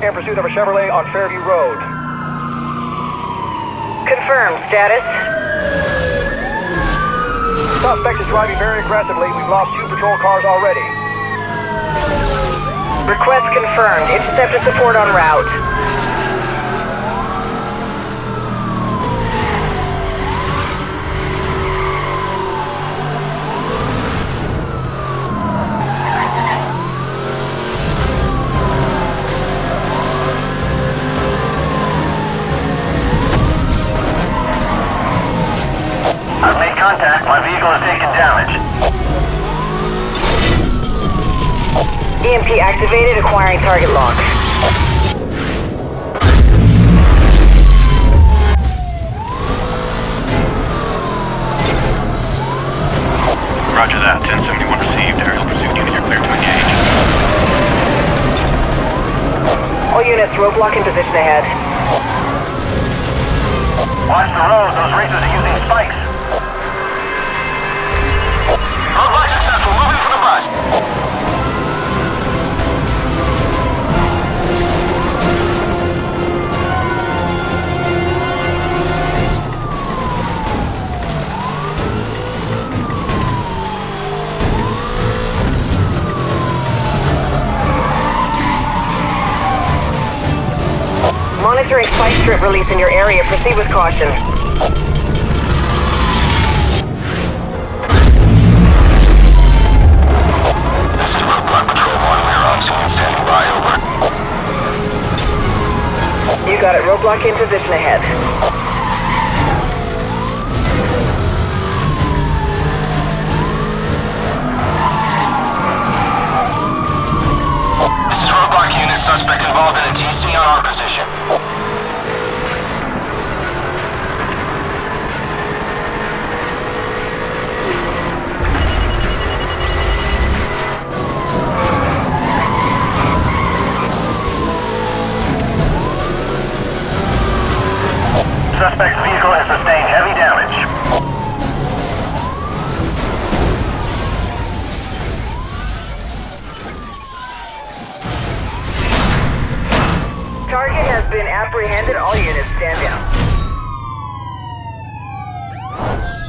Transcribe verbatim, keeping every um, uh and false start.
in pursuit of a Chevrolet on Fairview Road. Confirmed. Status? Suspect is driving very aggressively. We've lost two patrol cars already. Request confirmed. Interceptor support en route. I've made contact. My vehicle has taken damage. E M P activated. Acquiring target lock. Roger that. ten seventy-one received. Aerial pursuit unit, you're clear to engage. All units, roadblock in position ahead. Watch the road. Those racers are using spikes. Roadblock successful. Moving for the bus. Monitoring spike strip release in your area. Proceed with caution. This is Roadblock Patrol one. We are on scene. Standing by. Over. You got it. Roadblock in position ahead. This is Roadblock unit. Suspect involved in a T C on our position. Suspect's vehicle has sustained heavy damage. Target has been apprehended. All units stand down.